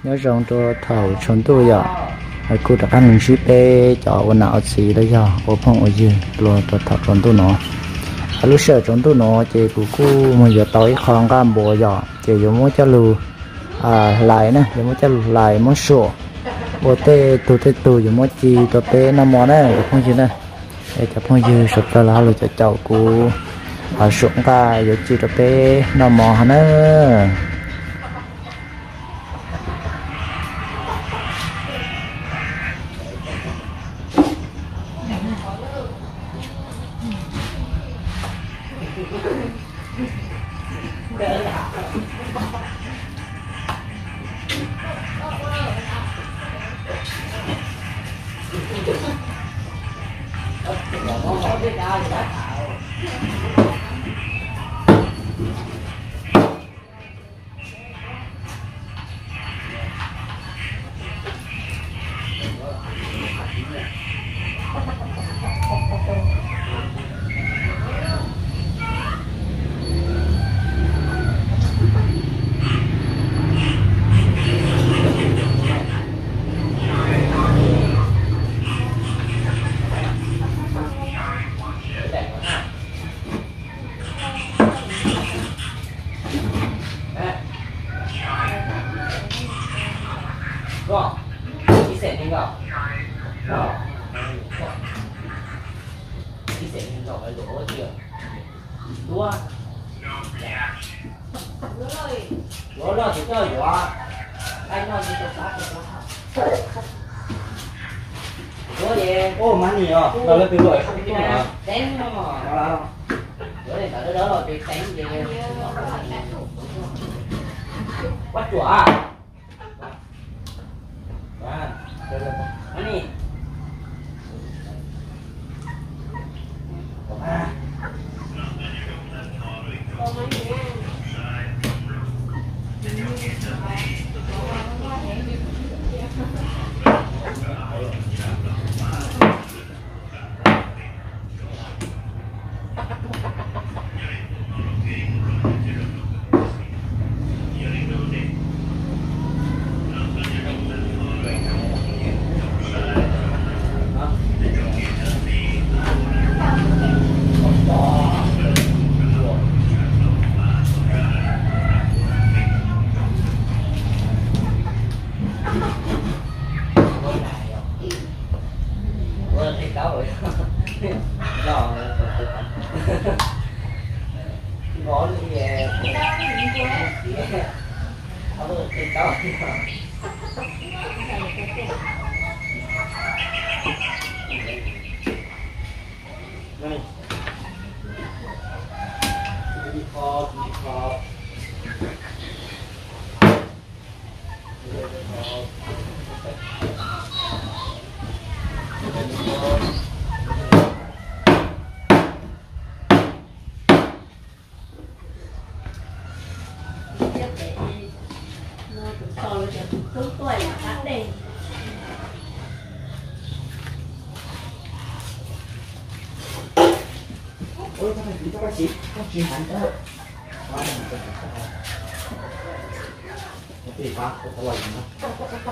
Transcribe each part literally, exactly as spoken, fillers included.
nhớ rằng cho thầu chọn tôi giờ ai cô đã ăn ship để choวันnào xí đấy giờ ô phong ở dưới lo cho thầu chọn tôi nó lúc sợ chọn tôi nó chị của cô mà giờ tối con cam bò giờ chị giống muốn cho lù à lại nè giống muốn cho lại muốn sổ bộ tê tụ tê tụ giống muốn chi tụ tê năm món này không chứ này để cho phong dư sụp ra là rồi cho cháu cô à xuống ca giờ chi tụ tê năm món nữa Go. Đi xe đi go. Go. Đi xe đi go phải đổ chưa? Đua. Đổ rồi thì chơi quá. Anh nói gì cho sát cho đổ về. Ô má nhiều. Đâu lên từ rồi. Đánh mà. Đó. Đổ lên đỡ đỡ rồi thì đánh về. Bắt chùa à? Ani. À. Ngõ đi về. Không có tiền đâu. Đây. Đi kho, đi kho. Ôi, các bạn các bác sĩ, các chị hẳn đó. Quá là một cái gì quá, có có lời nữa.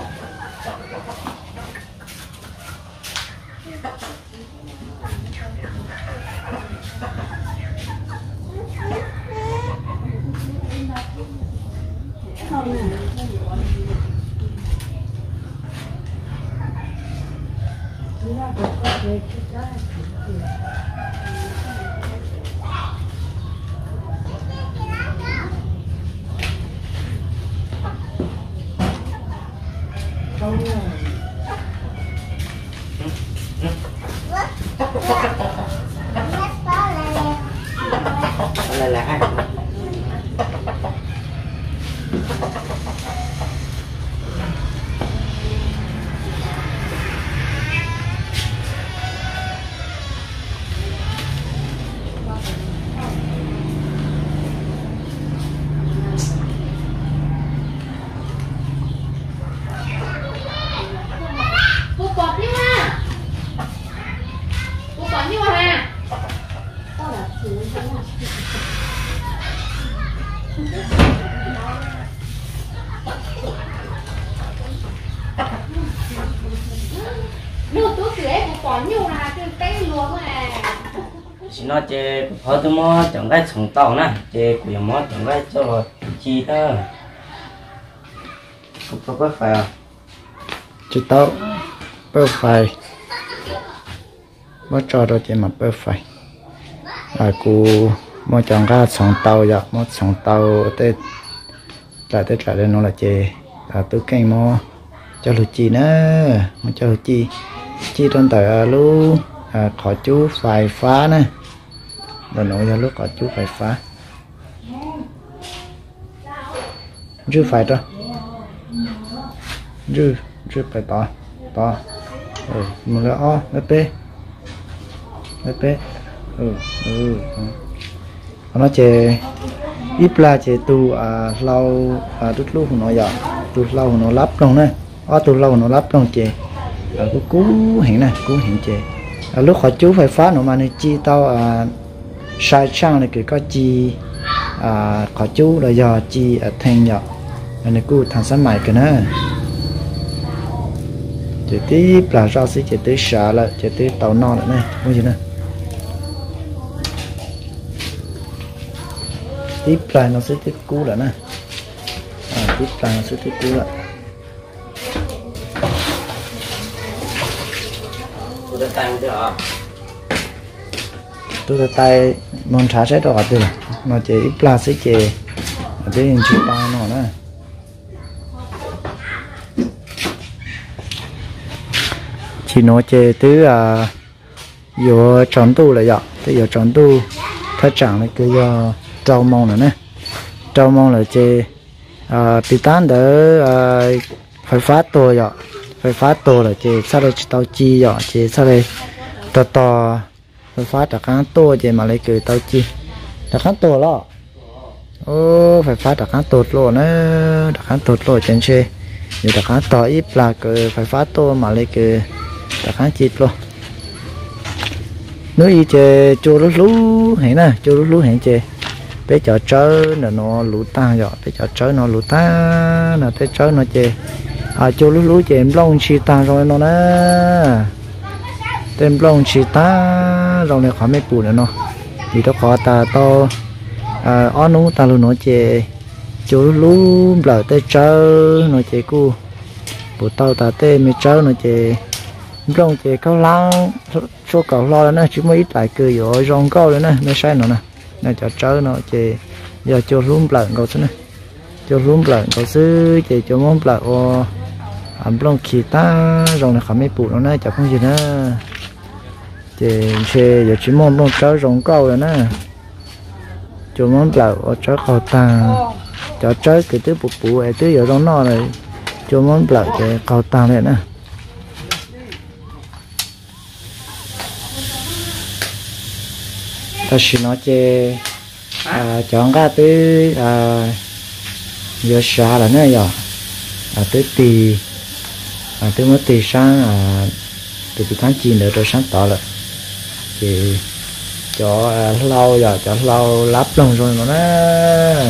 Là là ai? chỉ nói chơi phở tôi mua chẳng cái sống tàu nè chơi của mua chẳng cái cho chi đó có có phải à chỉ tao bơ phải mất cho đó chỉ mà bơ phải à cô mua chọn cái sống tàu vậy mua sống tàu tới trả tới trả lên nó là chè à tôi canh mua cho lụt chi nữa mua cho lụt chi chi trong tờ lu à khó chú phải phá nè rồi nói cho lúc khó chú phải phá chưa phải đâu chưa chưa phải to to ừ mà nó o nó pe nó pe ừ ừ nó chè ít là chè tu à lau à đút lúc nó giờ tu lau nó lắp trong này ở tu lau nó lắp trong chè à cứ cú hiện này cú hiện chè à, lúc họ chú phải phá nó mà này chi tao à sai trang này cứ có chi à họ chú là giờ chi à thành giờ này cú thằng sáng mày cái nữa chỉ tiếp là rau xí chỉ tới xả lại chỉ tới tàu non lại này không gì nữa tiếp lại nó sẽ tiếp cú lại nè à, tiếp lại nó sẽ tiếp cú lại tôi tay chưa tôi tay món trả sẽ đỏ từ nó chỉ ít là sẽ chỉ để hình chụp ba nó nè chỉ nó chỉ từ à vô tròn tu là vậy từ vô tròn tu phát triển là cứ do trâu mông nữa nè trâu mông là chê à bị tán đỡ à, phải phá tổ rồi phải phá tổ là chê sao đây tao chi rồi chê sao đây to to phải phá đặc kháng tổ chê mà lấy cười tao chi đặc kháng tổ lo ô phải phá đặc kháng tổ luôn nữa đặc kháng tổ luôn trên chê nhiều đặc kháng to ít là cười phải phá tổ mà lấy cười đặc kháng chít luôn nếu như chê chua lú lú hẹn nè chua lú lú hẹn chê bé chợ trớ là nó lú ta rồi bé chợ trớ nó lú ta là bé trớ nó chê à chua lú lú chê em lông chi ta rồi nó nè tem lông chi ta rồi này khỏi mấy bù nữa nó vì đó khó ta to à ó nú ta luôn nó chê chua lú lú lỡ té trớ nó chê cu bù tao ta té mấy trớ nó chê rong chè cao lao số cao lo nữa chứ mấy tại cười rồi rong cao nữa nè nó sai nó nè nó cho trớ nó chè giờ cho rúm lợn cầu xuống nè cho rúm lợn cầu xứ chè cho món lợn ô ẩm rong khí ta rong này không mấy bụi nó nè chả không gì nữa chè chè giờ chỉ món rong trớ rong cao rồi nè cho món lợn ô trớ cao ta cho trớ cái thứ bụi bụi thứ giờ rong no này cho món lợn chè cao ta này nè ta chỉ nói chê à, chọn ra tới à, giờ xa là nữa giờ à, tới tì à, tới mới tì sáng à, từ từ tháng chín nữa rồi sáng tỏ là thì cho à, lâu giờ cho lâu lắp lòng rồi nó nè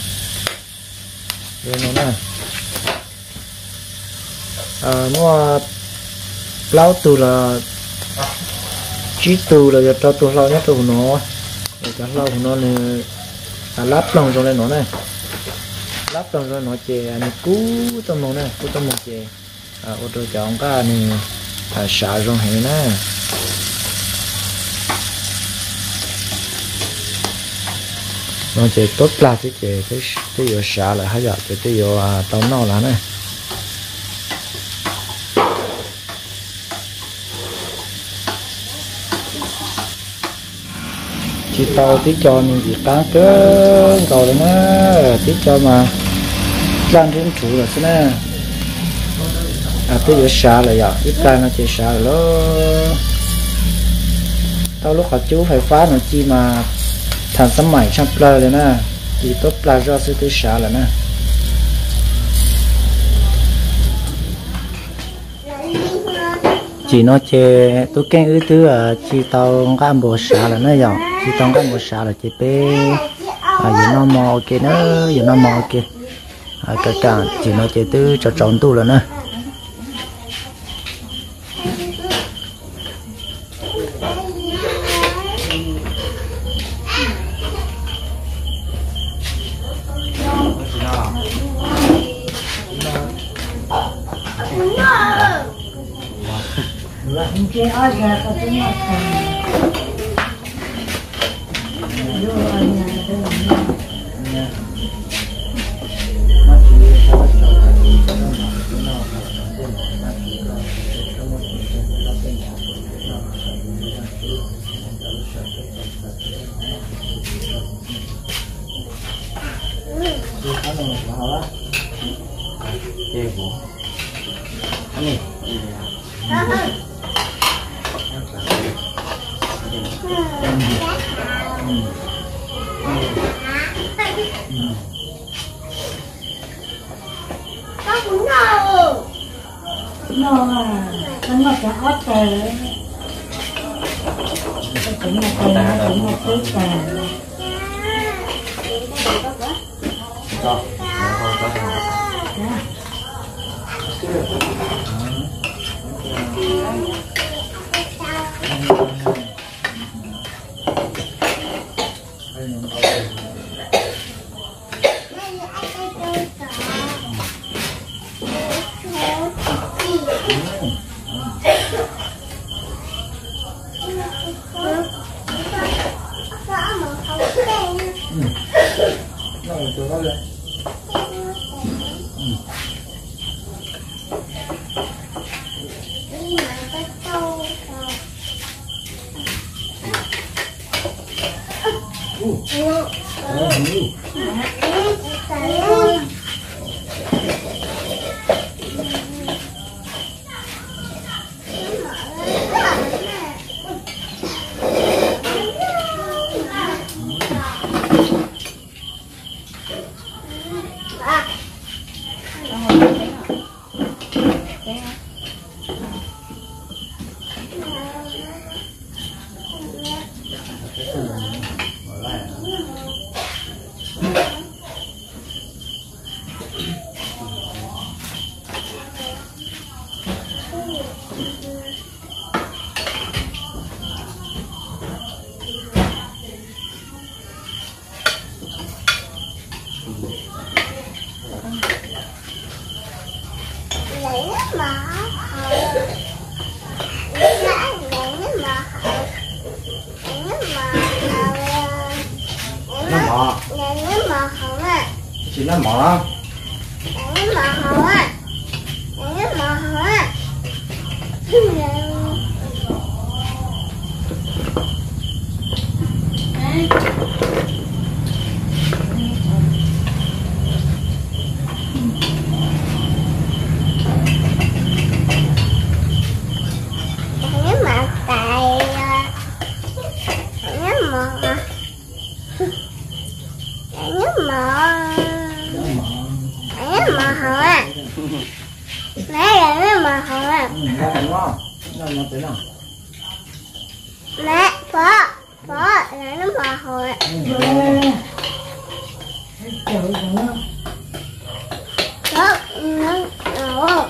rồi nó nè à, nó lâu từ là chỉ từ là cho tôi lâu nhất từ nó để cho lâu của nó này à, lắp lòng trong đây nó này lắp lòng rồi nó chè này cú trong nó này cú trong một chè à ô tô chọn cái này à xả trong hệ nè nó chè tốt là cái chè cái cái vừa xả lại hay giờ cái vừa à tao nó là này chỉ tao tí cho những gì cá cơ cầu đấy nữa tí cho mà lan trên chủ là thế này à tí vừa xả lại vậy ít cái nó chỉ xả rồi đó tao lúc họ chú phải phá nó chi mà thành sắm mày trong plơ rồi nè chỉ tốt là do sự tí xả lại nè chỉ nó chè tôi kén ứ thứ à chỉ tao cái bộ xả là nó giàu chỉ tao cái bộ xả là chỉ bé à giờ nó mò ok nữa giờ nó mò ok à cái cả chỉ nó chè tư cho tròn tu là nữa Mungkin ada katanya kan. Yo ada ada. Ibu. Ini. Nó nó ngọt cho ớt tè. Cũng là tè, cũng là tí tè. Cho. Chị nó mỏ. Nó mỏ hổ á. Nó mỏ hổ á. Nó mỏ tài. Nó mỏ. Nó mỏ. Nó mỏ hổ á. Nãy là nó mỏ hổ á. Mẹ, phó, phó là nó mỏ hổ á. Phó, nó nổ.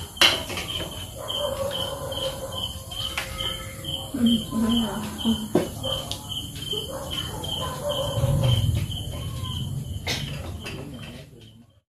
Ừ,